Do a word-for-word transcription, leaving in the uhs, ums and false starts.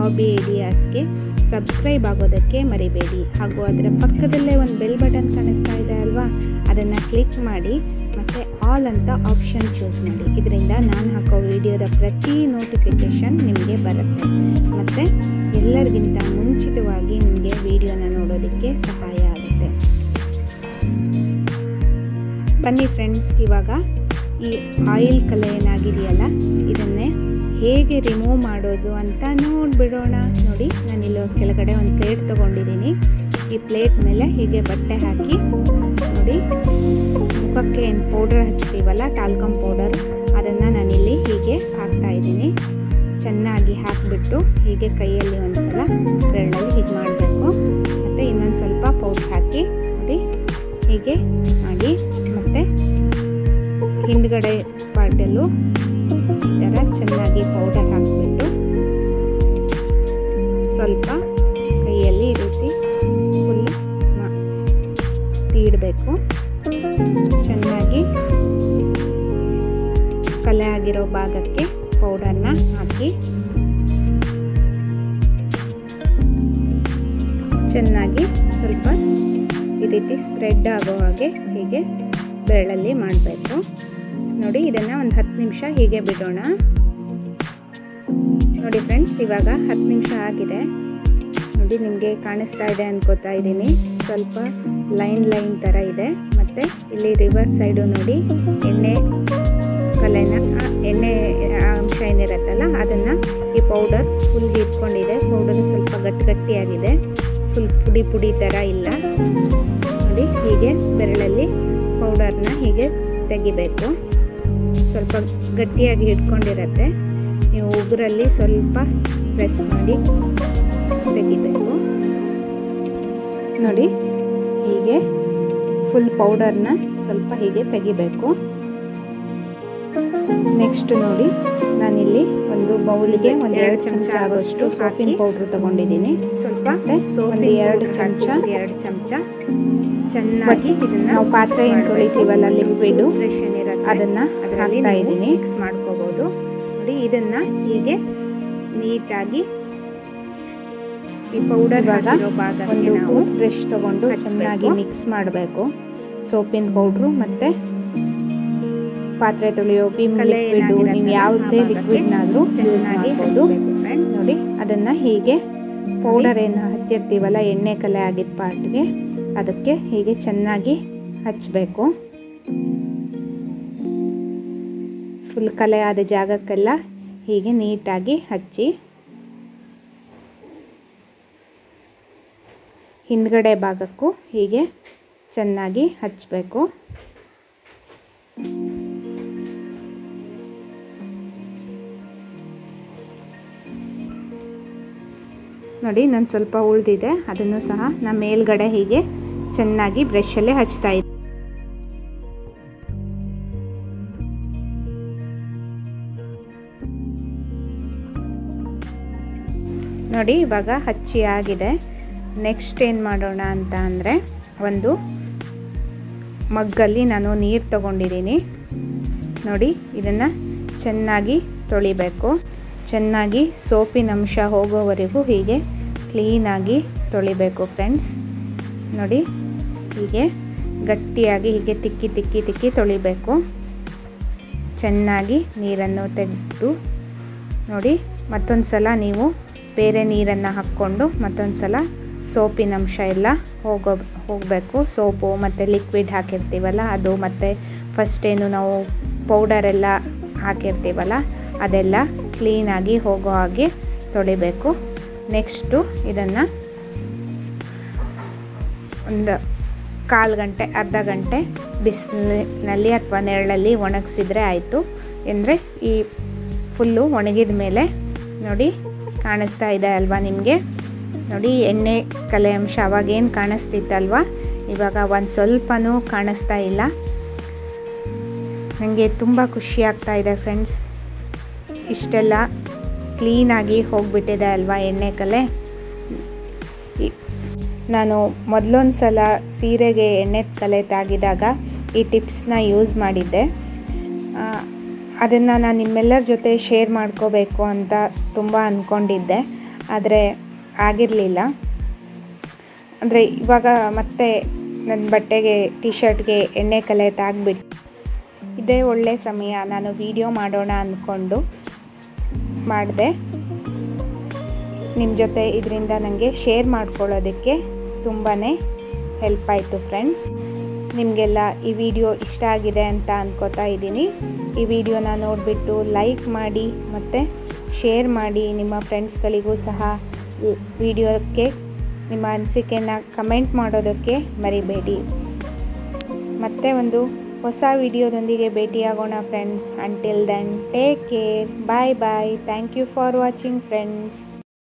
Hobby ಐಡಿಯಾಸ್ಗೆ subscribe ಆಗೋದಕ್ಕೆ ಮರಿಬೇಡಿ. ಹಾಗೂ ಅದರ ಪಕ್ಕದಲ್ಲೇ ಒಂದು ಬೆಲ್ ಬಟನ್ ಕಾಣಿಸ್ತಾ ಇದೆ ಅಲ್ವಾ, ಅದನ್ನು ಕ್ಲಿಕ್ ಮಾಡಿ ಮತ್ತು ಆಲ್ ಅಂತ ಆಪ್ಷನ್ ಚೂಸ್ ಮಾಡಿ. ಇದರಿಂದ ನಾನು ಹಾಕೋ ವಿಡಿಯೋದ ಪ್ರತಿ ನೋಟಿಫಿಕೇಷನ್ ನಿಮಗೆ ಬರುತ್ತೆ ಮತ್ತು ಎಲ್ಲರಿಗಿಂತ ಮುಂಚಿತವಾಗಿ ನಿಮಗೆ ವಿಡಿಯೋನ ನೋಡೋದಕ್ಕೆ ಸಹಾಯ ಆಗುತ್ತೆ. ಬನ್ನಿ ಫ್ರೆಂಡ್ಸ್, ಇವಾಗ ಈ ಆಯಿಲ್ ಕಲೆ ಏನಾಗಿದೆಯಲ್ಲ ಇದನ್ನೇ ಹೇಗೆ ರಿಮೂವ್ ಮಾಡೋದು ಅಂತ ನೋಡಿಬಿಡೋಣ. ನೋಡಿ, ನಾನಿಲ್ಲಿ ಕೆಳಗಡೆ ಒಂದು ಪ್ಲೇಟ್ ತೊಗೊಂಡಿದ್ದೀನಿ. ಈ ಪ್ಲೇಟ್ ಮೇಲೆ ಹೀಗೆ ಬಟ್ಟೆ ಹಾಕಿ ನೋಡಿ, ಮುಖಕ್ಕೆ ಏನು ಪೌಡರ್ ಹಚ್ತೀವಲ್ಲ ಟಾಲ್ಕಮ್ ಪೌಡರ್, ಅದನ್ನು ನಾನಿಲ್ಲಿ ಹೀಗೆ ಹಾಕ್ತಾಯಿದ್ದೀನಿ. ಚೆನ್ನಾಗಿ ಹಾಕಿಬಿಟ್ಟು ಹೀಗೆ ಕೈಯಲ್ಲಿ ಒಂದು ಸಲ ಬೆರಳಲ್ಲಿ ಹೀಗೆ ಮಾಡಬೇಕು. ಮತ್ತು ಇನ್ನೊಂದು ಸ್ವಲ್ಪ ಪೌಡರ್ ಹಾಕಿ ನೋಡಿ ಹೀಗೆ ಮಾಡಿ, ಮತ್ತು ಹಿಂದ್ಗಡೆ ಪಾರ್ಟಲ್ಲೂ ಈ ಥರ ಚೆನ್ನಾಗಿ ಪೌಡರ್ ಹಾಕಿಬಿಟ್ಟು ಸ್ವಲ್ಪ ಕೈಯಲ್ಲಿ ಈ ರೀತಿ ಫುಲ್ ತೀಡಬೇಕು. ಚೆನ್ನಾಗಿ ಕಲೆ ಆಗಿರೋ ಭಾಗಕ್ಕೆ ಪೌಡರ್ನ ಹಾಕಿ ಚೆನ್ನಾಗಿ ಸ್ವಲ್ಪ ಈ ರೀತಿ ಸ್ಪ್ರೆಡ್ ಆಗೋ ಹಾಗೆ ಹೀಗೆ ಬೆರಳಲ್ಲಿ ಮಾಡಬೇಕು. ನೋಡಿ, ಇದನ್ನು ಒಂದು ಹತ್ತು ನಿಮಿಷ ಹೀಗೆ ಬಿಡೋಣ. ನೋಡಿ ಫ್ರೆಂಡ್ಸ್, ಇವಾಗ ಹತ್ತು ನಿಮಿಷ ಆಗಿದೆ. ನೋಡಿ, ನಿಮಗೆ ಕಾಣಿಸ್ತಾ ಇದೆ ಅನ್ಕೋತಾ ಇದ್ದೀನಿ. ಸ್ವಲ್ಪ ಲೈನ್ ಲೈನ್ ಥರ ಇದೆ. ಮತ್ತು ಇಲ್ಲಿ ರಿವರ್ಸ್ ಸೈಡು ನೋಡಿ ಎಣ್ಣೆ ಕಲೆನ ಎಣ್ಣೆ ಅಂಶ ಏನಿರುತ್ತಲ್ಲ ಅದನ್ನು ಈ ಪೌಡರ್ ಫುಲ್ ಹಿಡ್ಕೊಂಡಿದೆ. ಪೌಡರ್ ಸ್ವಲ್ಪ ಗಟ್ಟಿ ಗಟ್ಟಿಯಾಗಿದೆ, ಫುಲ್ ಪುಡಿ ಪುಡಿ ಥರ ಇಲ್ಲ. ನೋಡಿ, ಹೀಗೆ ಬೆರಳಲ್ಲಿ ಪೌಡರ್ನ ಹೀಗೆ ತೆಗಿಬೇಕು. ಸ್ವಲ್ಪ ಗಟ್ಟಿಯಾಗಿ ಹಿಡ್ಕೊಂಡಿರತ್ತೆ. ನೀವು ಉಗುರಲ್ಲಿ ಸ್ವಲ್ಪ ಪ್ರೆಸ್ ಮಾಡಿ ತೆಗಿಬೇಕು. ನೋಡಿ, ಹೀಗೆ ಫುಲ್ ಪೌಡರ್ನ ಸ್ವಲ್ಪ ಹೀಗೆ ತೆಗಿಬೇಕು. ನೆಕ್ಸ್ಟ್ ನೋಡಿ, ನಾನಿಲ್ಲಿ ಒಂದು ಬೌಲಿಗೆ ಒಂದು ಎರಡು ಚಮಚ ಆಗೋಷ್ಟು ಸೋಪಿನ ಪೌಡ್ರ್ ತೊಗೊಂಡಿದ್ದೀನಿ. ಸ್ವಲ್ಪ ಒಂದು ಎರಡು ಚಮಚ ಎರಡು ಚಮಚ ಚೆನ್ನಾಗಿ ಇದನ್ನು ನಾವು ಪಾತ್ರೆ ಏನು ತೊಳಿತೀವಲ್ಲ ಲಿಕ್ವಿಡು ಫ್ರೆಶ್ ಏನಿರುತ್ತೆ ಅದನ್ನು ಅದರಲ್ಲಿ ಇದ್ದೀನಿ ಮಿಕ್ಸ್ ಮಾಡ್ಕೋಬೋದು. ನೋಡಿ, ಇದನ್ನು ಹೀಗೆ ನೀಟಾಗಿ ಈ ಪೌಡರ್ ಆಗಿರೋ ಭಾಗಕ್ಕೆ ನಾವು ಬ್ರಷ್ ತೊಗೊಂಡು ಚೆನ್ನಾಗಿ ಮಿಕ್ಸ್ ಮಾಡಬೇಕು. ಸೋಪಿನ ಪೌಡ್ರು ಮತ್ತು ಪಾತ್ರೆ ತೊಳೆಯೋ ವಿಮ್ ಲಿಕ್ವಿಡು, ನೀವು ಯಾವುದೇ ಲಿಕ್ವಿಡ್ನಾದರೂ ಯೂಸ್ ಮಾಡ್ಬೋದು. ನೋಡಿ, ಅದನ್ನು ಹೀಗೆ ಪೌಡರ್ ಏನು ಹಚ್ಚಿರ್ತೀವಲ್ಲ ಎಣ್ಣೆ ಕಲೆ ಆಗಿದ್ದ ಪಾರ್ಟ್ಗೆ ಅದಕ್ಕೆ ಹೀಗೆ ಚೆನ್ನಾಗಿ ಹಚ್ಚಬೇಕು. ಫುಲ್ ಕಲೆ ಆದ ಜಾಗಕ್ಕೆಲ್ಲ ಹೀಗೆ ನೀಟಾಗಿ ಹಚ್ಚಿ, ಹಿಂದ್ಗಡೆ ಭಾಗಕ್ಕೂ ಹೀಗೆ ಚೆನ್ನಾಗಿ ಹಚ್ಚಬೇಕು. ನೋಡಿ, ನಾನು ಸ್ವಲ್ಪ ಉಳಿದಿದೆ, ಅದನ್ನು ಸಹ ನಾನು ಮೇಲ್ಗಡೆ ಹೀಗೆ ಚೆನ್ನಾಗಿ ಬ್ರಷಲ್ಲೇ ಹಚ್ತಾ ಇದ್ದೆ. ನೋಡಿ, ಇವಾಗ ಹಚ್ಚಿ ಆಗಿದೆ. ನೆಕ್ಸ್ಟ್ ಏನು ಮಾಡೋಣ ಅಂತ ಅಂದರೆ, ಒಂದು ಮಗ್ಗಲ್ಲಿ ನಾನು ನೀರು ತಗೊಂಡಿದ್ದೀನಿ. ನೋಡಿ, ಇದನ್ನು ಚೆನ್ನಾಗಿ ತೊಳಿಬೇಕು. ಚೆನ್ನಾಗಿ ಸೋಪಿನ ಅಂಶ ಹೋಗೋವರೆಗೂ ಹೀಗೆ ಕ್ಲೀನಾಗಿ ತೊಳಿಬೇಕು ಫ್ರೆಂಡ್ಸ್. ನೋಡಿ, ಹೀಗೆ ಗಟ್ಟಿಯಾಗಿ ಹೀಗೆ ತಿಕ್ಕಿ ತಿಕ್ಕಿ ತಿಕ್ಕಿ ತೊಳಿಬೇಕು. ಚೆನ್ನಾಗಿ ನೀರನ್ನು ತೆಗೆದು ನೋಡಿ, ಮತ್ತೊಂದು ಸಲ ನೀವು ಬೇರೆ ನೀರನ್ನು ಹಾಕ್ಕೊಂಡು ಮತ್ತೊಂದು ಸಲ ಸೋಪಿನ ಅಂಶ ಎಲ್ಲ ಹೋಗೋ ಹೋಗಬೇಕು. ಸೋಪು ಮತ್ತು ಲಿಕ್ವಿಡ್ ಹಾಕಿರ್ತೀವಲ್ಲ ಅದು, ಮತ್ತು ಫಸ್ಟೇನು ನಾವು ಪೌಡರೆಲ್ಲ ಹಾಕಿರ್ತೀವಲ್ಲ ಅದೆಲ್ಲ ಕ್ಲೀನಾಗಿ ಹೋಗೋ ಹಾಗೆ ತೊಳಿಬೇಕು. ನೆಕ್ಸ್ಟು ಇದನ್ನು ಒಂದು ಕಾಲು ಗಂಟೆ ಅರ್ಧ ಗಂಟೆ ಬಿಸಿಲಿನಲ್ಲಿ ಅಥವಾ ನೆರಳಲ್ಲಿ ಒಣಗಿಸಿದ್ರೆ ಆಯಿತು. ಅಂದರೆ ಈ ಫುಲ್ಲು ಒಣಗಿದ ಮೇಲೆ ನೋಡಿ ಕಾಣಿಸ್ತಾ ಇದೆ ಅಲ್ವಾ ನಿಮಗೆ. ನೋಡಿ, ಎಣ್ಣೆ ಕಲೆ ಅಂಶ ಅವಾಗೇನು ಕಾಣಿಸ್ತಿತ್ತಲ್ವ, ಇವಾಗ ಒಂದು ಸ್ವಲ್ಪನೂ ಕಾಣಿಸ್ತಾ ಇಲ್ಲ. ನನಗೆ ತುಂಬ ಖುಷಿ ಆಗ್ತಾ ಇದೆ ಫ್ರೆಂಡ್ಸ್. ಇಷ್ಟೆಲ್ಲ ಕ್ಲೀನಾಗಿ ಹೋಗಿಬಿಟ್ಟಿದೆ ಅಲ್ವಾ ಎಣ್ಣೆ ಕಲೆ. ನಾನು ಮೊದಲೊಂದು ಸಲ ಸೀರೆಗೆ ಎಣ್ಣೆ ಕಲೆ ತಾಗಿದಾಗ ಈ ಟಿಪ್ಸ್ನ ಯೂಸ್ ಮಾಡಿದ್ದೆ. ಅದನ್ನು ನಾನು ನಿಮ್ಮೆಲ್ಲರ ಜೊತೆ ಶೇರ್ ಮಾಡ್ಕೋಬೇಕು ಅಂತ ತುಂಬ ಅಂದ್ಕೊಂಡಿದ್ದೆ. ಆದರೆ ಆಗಿರಲಿಲ್ಲ. ಅಂದರೆ ಇವಾಗ ಮತ್ತೆ ನನ್ನ ಬಟ್ಟೆಗೆ ಟಿ ಶರ್ಟ್ಗೆ ಎಣ್ಣೆ ಕಲೆ ತಾಗ್ಬಿಟ್ಟು ಇದೇ ಒಳ್ಳೆ ಸಮಯ, ನಾನು ವಿಡಿಯೋ ಮಾಡೋಣ ಅಂದ್ಕೊಂಡು ಮಾಡಿದೆ. ನಿಮ್ಮ ಜೊತೆ ಇದರಿಂದ ನನಗೆ ಶೇರ್ ಮಾಡ್ಕೊಳ್ಳೋದಕ್ಕೆ ತುಂಬಾ ಹೆಲ್ಪ್ ಆಯಿತು ಫ್ರೆಂಡ್ಸ್. ನಿಮಗೆಲ್ಲ ಈ ವಿಡಿಯೋ ಇಷ್ಟ ಆಗಿದೆ ಅಂತ ಅಂದ್ಕೋತಾ ಇದ್ದೀನಿ. ಈ ವಿಡಿಯೋನ ನೋಡಿಬಿಟ್ಟು ಲೈಕ್ ಮಾಡಿ ಮತ್ತು ಶೇರ್ ಮಾಡಿ. ನಿಮ್ಮ ಫ್ರೆಂಡ್ಸ್ಗಳಿಗೂ ಸಹ ವಿಡಿಯೋಕ್ಕೆ ನಿಮ್ಮ ಅನಿಸಿಕೆನ ಕಮೆಂಟ್ ಮಾಡೋದಕ್ಕೆ ಮರಿಬೇಡಿ. ಮತ್ತೆ ಒಂದು ಹೊಸ ವಿಡಿಯೋದೊಂದಿಗೆ ಭೇಟಿಯಾಗೋಣ friends. Until then take care, bye bye. Thank you for watching friends.